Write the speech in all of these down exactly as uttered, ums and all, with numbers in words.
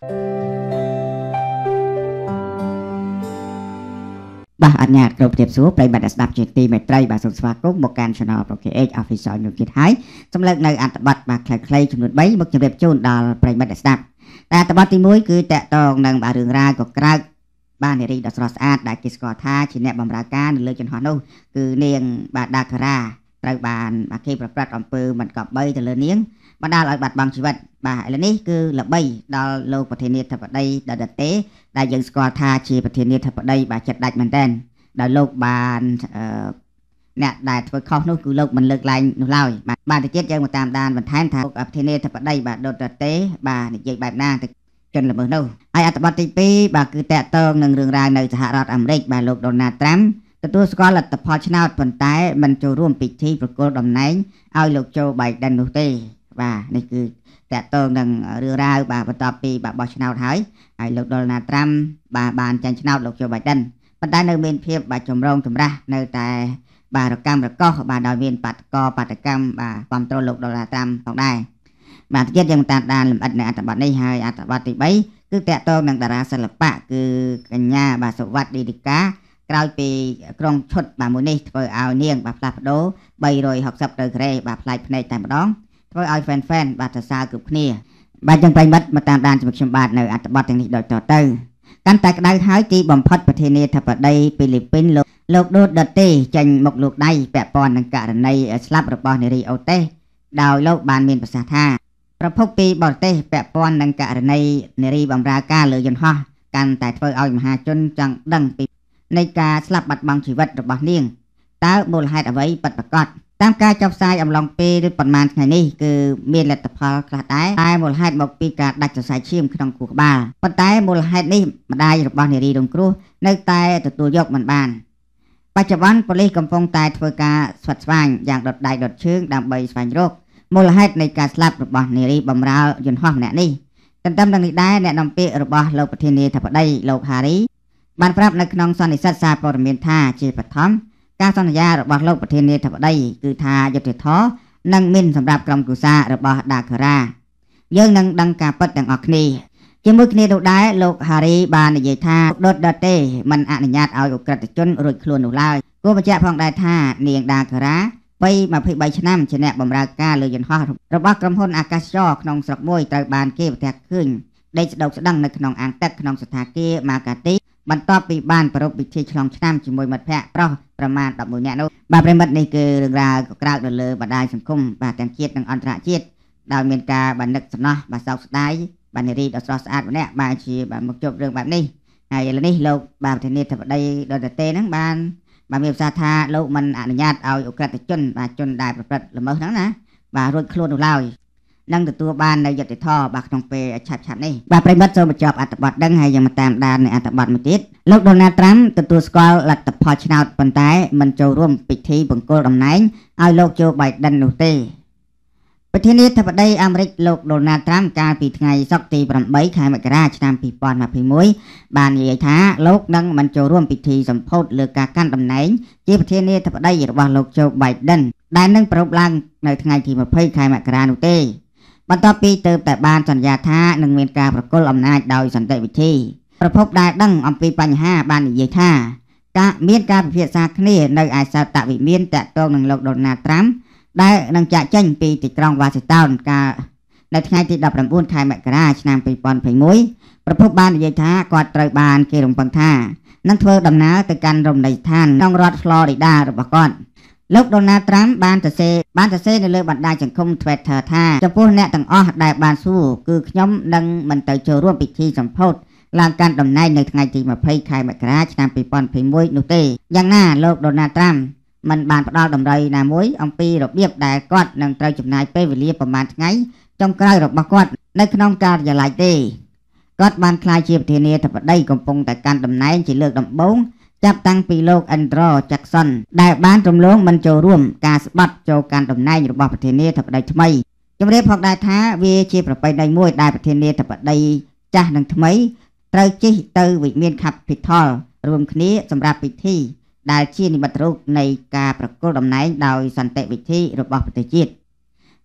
បាទអញ្ញាតគ្រប់ទៀតសួរប្រិយមិត្តស្ដាប់ជាទីមេត្រីបាទសូមស្វាគមន៍មកកាន់ Channel ប្រកេ H Official នោះទៀតហើយសម្លេចនៅអត្ថបទបាទខ្លីៗចំនួនបីមកជម្រាបជូនដល់ប្រិយមិត្តស្ដាប់តែអត្ថបទទីមួយគឺតកតងនឹងបាទរឿងរ៉ាវក៏ក្រើកបាទនារីដ៏ស្រស់ស្អាតដែលគេស្គាល់ថាជាអ្នកបម្រើការនៅលើចន្ទះនោះគឺនាងបាទដាការាត្រូវបានបាទគេប្រព្រឹត្តអំពើមិនគប្បីទៅលើនាងបណ្ដាលឲ្យបាត់បង់ជីវិតបាទឥឡូវនេះគឺល្បីដល់លោកប្រធានាធិបតីដដតេដែលយើងស្គាល់ថាជាប្រធានាធិបតីបាទចិត្តដាច់មែនទែនដោយលោកបានអឺអ្នកដែលធ្វើខុសនោះគឺលោកមិនលើកឡើងនោះឡើយបាទបាទទៅទៀតយើងមកតាមដានបន្ថែមថាប្រធានាធិបតីបាទដដតេបាទនិយាយបែបណាទៅជនល្មើសនោះហើយអត្ថបទទីពីរបាទគឺតកតងនឹងរឿងរ៉ាវនៅសហរដ្ឋអាមេរិកបាទលោកដូណាល់ត្រាំទទួលស្គាល់លទ្ធផលឆ្នោតប៉ុន្តែមិនចូលរួមពិធីប្រគល់តំណែងឲ្យលោកโจ Biden នោះទេបាទនេះគឺតកតងនឹងរឿងរ៉ាវបាទបន្ទាប់ពីបាទបោះឆ្នោតហើយហើយលោកដូណាល់ត្រាំបាទបានចាញ់ឆ្នោតលោកโจ Biden ប៉ុន្តែនៅមានភាពបាទចម្រងចម្រាស់នៅតែបាទរកម្មរកោសបាទដោយមានបាតកោបាតកម្មបាទគ្រប់គ្រងលោកដូណាល់ត្រាំផងដែរបាទទៀតយើងតាមដានលម្អិតនៅអត្ថបទនេះហើយអត្ថបទទីបីគឺតកតងនឹងតារាសិល្បៈគឺកញ្ញាបាទសុវត្ថិឌីឌីកាក្រោយពីក្រុងឈុតបាទមួយនេះធ្វើឲ្យនាងបាទផ្លាស់ប្ដូរបីរយហកសិបទៅក្រេបាទផ្លាច់ភ្នែកតែម្ដងធ្វើឲ្យ fan fan បាទសរសើរគ្រប់គ្នាបាទចឹងប្រិយមិត្តមកតាមដានជាមួយខ្ញុំបាទនៅអត្ថបទទាំងនេះដូចតទៅកាន់តែក្តៅហើយទីបំផុតប្រធានាធិបតីហ្វីលីពីនលោកលោកដូដតេចេញមកលោកដៃពាក់ព័ន្ធនឹងករណីស្លាប់របស់នារីអូតេសដោយលោកបានមានប្រសាសន៍ថាប្រភពពីបរទេសពាក់ព័ន្ធនឹងករណីនារីបម្រើការលើយន្តហោះកាន់តែធ្វើឲ្យមហាជនចង់ដឹងពីនៃការស្លាប់បាត់បង់ជីវិតរបស់នាងតើមូលហេតុអ្វីពិតប្រាកដតាមការចុះផ្សាយអំឡុងពេលប៉ុន្មានថ្ងៃនេះគឺមានលទ្ធផលខ្លះដែរតែមូលហេតុមកពីការដាច់សរសៃឈាមក្នុងខួរក្បាលប៉ុន្តែមូលហេតុនេះម្ដាយរបស់នារីរងគ្រោះនៅតែទទួលយកមិនបានបច្ចុប្បន្នប៉ូលីសកំពុងតែធ្វើការស្វិតស្វាញយ៉ាងដុតដៃដុតជើងដើម្បីស្វែងរកមូលហេតុនៃការស្លាប់របស់នារីបម្រើយន្តហោះម្នាក់នេះទន្ទឹមនឹងនេះដែរអ្នកនាំពាក្យរបស់លោកប្រធានាធិបតីលោកហារីបានប្រាប់នៅក្នុងសន្និសីទសារព័ត៌មានថាជាបឋមការសន្យារបស់លោកប្រធានាធិបតីគឺថាយុត្តិធម៌នឹងមានសម្រាប់ក្រុមគ្រួសាររបស់ដាការាយើងនឹងដឹងការពិតទាំងអស់គ្នាជាមួយគ្នានោះដែរលោកហារីបាននិយាយថាដុតដតេមិនអនុញ្ញាតឲ្យអក្រិតជនរួចខ្លួននោះឡើយគួរបញ្ជាក់ផងដែរថានាងដាការាវ័យម្ភៃបីឆ្នាំជាអ្នកបម្រើការលើយន្តហោះរបស់ក្រុមហ៊ុនអាកាសចរក្នុងស្រុកមួយត្រូវបានគេប្រទះឃើញដេកស្ដុកស្ដឹងនៅក្នុងអាងទឹកក្នុងសណ្ឋាគារម៉ាកាទីបន្ទាប់ពីបានប្រារព្ធពិធីឆ្លងឆ្នាំជាមួយមិត្តភ័ក្តិប្រុសប្រមាណដប់មួយនាក់នោះបាទប្រិមិត្តនេះគឺរឿងរ៉ាវក៏ក្រើកនៅលើបណ្ដាញសង្គមបាទទាំងជាតិនិងអន្តរជាតិដោយមានការបាននឹកសំណោះបាទសោកស្ដាយបាទនារីដ៏ស្រស់ស្អាតម្នាក់បាទជាបាទមកជប់រឿងបែបនេះហើយឥឡូវនេះលោកបាទប្រធានាធិបតីដដតេហ្នឹងបានបាទមានប្រសាសន៍ថាលោកមិនអនុញ្ញាតឲ្យអក្រិតជនបាទជនដែលប្រព្រឹត្តល្មើសហ្នឹងណាបាទរួចខ្លួននោះឡើយនឹងទទួលបាននៅយុត្តិធម៌បាទក្នុងពេលឆាប់ឆាប់នេះបាទប្រិមិត្តចូលបញ្ចប់អត្ថបទដឹងហើយយើងមកតាមដាននៅអត្ថបទមួយទៀតលោកដូណាល់ត្រាំទទួលស្គាល់លទ្ធផលឆ្នោតប៉ុន្តែមិនចូលរួមពិធីបង្គោលតំណែងឲ្យលោកโจ Biden នោះទេប្រធានាធិបតីអាមេរិកលោកដូណាល់ត្រាំកាលពីថ្ងៃសុក្រទីប្រាំបីខែមករាឆ្នាំពីរពាន់ម្ភៃមួយបាននិយាយថាលោកនឹងមិនចូលរួមពិធីសម្ពោធលើការកាន់តំណែងជាប្រធានាធិបតីរបស់លោកโจ Biden ដែលនឹងប្រារព្ធឡើងនៅថ្ងៃទីម្ភៃខែមករានោះទេបន្ទាប់ពីទើបតែបានសន្យាថានឹងមានការប្រគល់អំណាចដោយសន្តិវិធីប្រភពដែលដឹងអំពីបញ្ហាបាននិយាយថាការមានការពិភាក្សាគ្នានៅឯសោតវិមានតាក់ទងនឹងលោកដូណាល់ត្រាំដែលនឹងចាក់ចេញពីទីក្រុងវ៉ាស៊ីនតោនកាលនៅថ្ងៃទីដប់ប្រាំបួនខែមករាឆ្នាំពីរពាន់ម្ភៃមួយប្រភពបាននិយាយថាគាត់ត្រូវបានគេរំពឹងថានឹងធ្វើដំណើរទៅកាន់រមណីយដ្ឋានក្នុងរដ្ឋ Florida របស់គាត់លោកដូណាល់ត្រាំបានសរសេរបានសរសេរនៅលើបណ្ដាញសង្គម Twitter ថាចំពោះអ្នកទាំងអស់ដែលបានសួរគឺខ្ញុំនឹងមិនទៅចូលរួមពិធីសម្ពោធឡើងកាន់តំណែងនៅថ្ងៃទីម្ភៃខែមករាឆ្នាំពីរពាន់ម្ភៃមួយនោះទេយ៉ាងណាលោកដូណាល់ត្រាំមិនបានផ្ដល់តម្រុយណាមួយអំពីរបៀបដែលគាត់នឹងត្រូវចំណាយពេលវេលាប្រមាណថ្ងៃចុងក្រោយរបស់គាត់នៅក្នុងការិយាល័យទេគាត់បានក្លាយជាប្រធានាធិបតីកំពុងតែកាន់តំណែងជាលើកដំបូងចាប់តាំងពីលោក Andrew Jackson ដែលបានរំលងមិនចូលរួមការស្បត់ចូលកាន់តំណែងរបស់ប្រធានាធិបតីថ្មីជំរាបផងដែរថាវាជាប្រពៃណីមួយដែលប្រធានាធិបតីចាស់និងថ្មីត្រូវជិះទៅវិមាន Capitol រួមគ្នាសម្រាប់ពិធីដែលជានិមិត្តរូបនៃការប្រគល់តំណែងដោយសន្តិវិធីរបស់ប្រទេសជាតិ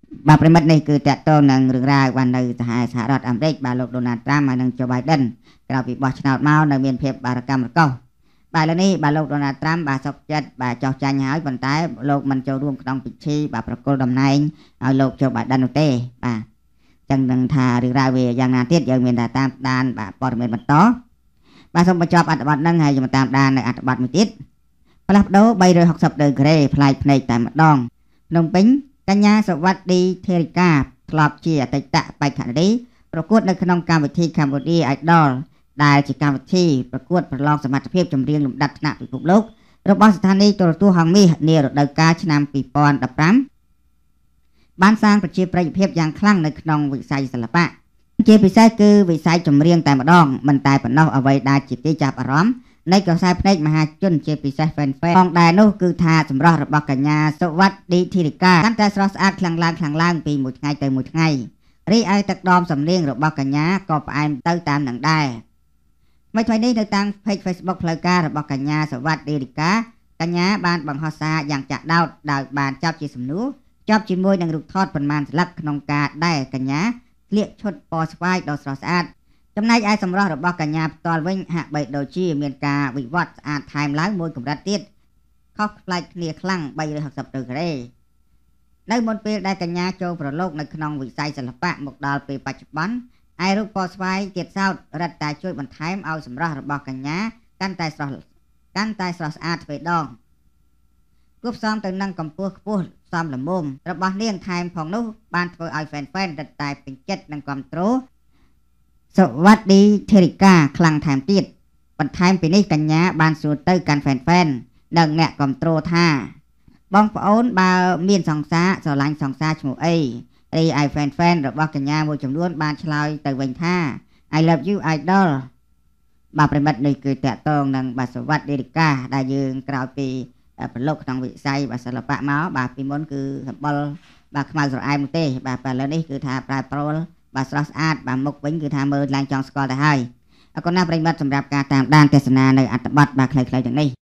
បាទប្រិមិត្តនេះគឺតកតងនឹងរឿងរ៉ាវបាននៅសហសហរដ្ឋអាមេរិកបាទលោកដូណាល់ត្រាំហើយនិងโจ Biden ក្រោយពីបោះឆ្នោតមកនៅមានភាពបារកម្មរកោសបាទឥឡូវនេះបាទលោកដូណាល់ត្រាំបាទសុកចិត្តបាទចោះចាញ់ហើយប៉ុន្តែលោកមិនចូលរួមក្នុងពិធីបាទប្រគល់តំណែងឲ្យលោកโจ Biden នោះទេបាទចឹងនឹងថារឿងរ៉ាវវាយ៉ាងណាទៀតយើងមានតែតាមដានបាទព័ត៌មានបន្តបាទសូមបញ្ចប់អត្ថបទហ្នឹងហើយយើងតាមដាននៅអត្ថបទមួយទៀតផ្លាស់ប្ដូរបីរយហកសិបដឺក្រេផ្លាយភ្នែកតែម្ដងភ្នំពេញកញ្ញាសវត្ថីធេរិកាធ្លាប់ជាអតីតបេក្ខនារីប្រកួតនៅក្នុងកម្មវិធី Cambodia Idol ដែលជាកម្មវិធីប្រកួតប្រឡងសមត្ថភាពចម្រៀងលំដាប់ថ្នាក់ពិភពលោករបស់ស្ថានីយ៍ទូរទស្សន៍ហងមាសនារដូវកាលឆ្នាំពីរពាន់ដប់ប្រាំបានសាងប្រជាប្រិយភាពយ៉ាងខ្លាំងនៅក្នុងវិស័យសិល្បៈជាពិសេសគឺវិស័យចម្រៀងតែម្ដងមិនតែប៉ុណ្ណោះអ្វីដែលជាទីចាប់អារម្មណ៍នៃក្រសែភ្នែកមហាជនជាពិសេស fan fan ផងដែរនោះគឺថាសម្រស់របស់កញ្ញាសវត្ថីធេរិកាកាន់តែស្រស់ស្អាតខ្លាំងឡើងខ្លាំងឡើងពីមួយថ្ងៃទៅមួយថ្ងៃរីឯទឹកដមសំនៀងរបស់កញ្ញាក៏ផ្អែមទៅតាមនឹងដែរថ្មីថ្មីនេះនៅតាម page Facebook ផ្លូវការរបស់កញ្ញាសវត្ថីធេរិកាកញ្ញាបានបង្ហោះសារយ៉ាងចាក់ដោតដោយបានចាប់ជាសំណួរជាប់ជាមួយនឹងរូបថតប៉ុន្មានស្លឹកក្នុងការដែលកញ្ញាស្លៀកឈុតពណ៌ស្វាយដ៏ស្រស់ស្អាតចំណែកឯសម្រស់របស់កញ្ញាផ្ទាល់វិញហាក់បីដូចជាមានការវិវត្តស្អាតថែមឡើងមួយកម្រិតទៀតខុសប្លែកគ្នាខ្លាំងបីរយហកសិបដឺក្រេនៅមុនពេលដែលកញ្ញាចូលប្រឡូកនៅក្នុងវិស័យសិល្បៈមកដល់ពេលបច្ចុប្បន្នឯរូបពណ៌ស្វាយទៀតសោតរឹតតែជួយបន្ថែមឲ្យសម្រស់របស់កញ្ញាកាន់តែស្រស់កាន់តែស្រស់ស្អាតទ្វេដងគួបផ្សំទៅនឹងកម្ពស់ខ្ពស់សមល្មមរបស់នាងថែមផងនោះបានធ្វើឲ្យ fan fan រឹតតែពេញចិត្តនិងគាំទ្រសវត្ថីធេរិកាខ្លាំងថែមទៀតបន្ថែមពីនេះកញ្ញាបានសួរទៅកាន់ fan fan និងអ្នកគាំទ្រថាបងប្អូនបើមានសង្សារស្រឡាញ់សង្សារឈ្មោះអីរីឯ fan fan របស់កញ្ញាមួយចំនួនបានឆ្លើយទៅវិញថា I love you idol បាទប្រិមិត្តនេះគឺតកតងនឹងបាទសវត្ថីធេរិកាដែលយើងក្រោយពីប្រឡូកក្នុងវិស័យបាទសិល្បៈមកបាទពីមុនគឺសម្បុរបាទខ្មៅស្រអែមទេបាទឥឡូវនេះគឺថាប្រែប្រួលបាទស្រស់ស្អាតបាទមុខវិញគឺថាមើលឡើងចង់ស្គាល់ទៅហើយអរគុណណាស់ប្រិមិត្តសម្រាប់ការតាមដានទស្សនានៅអត្ថបទបាទខ្លីៗទាំងនេះ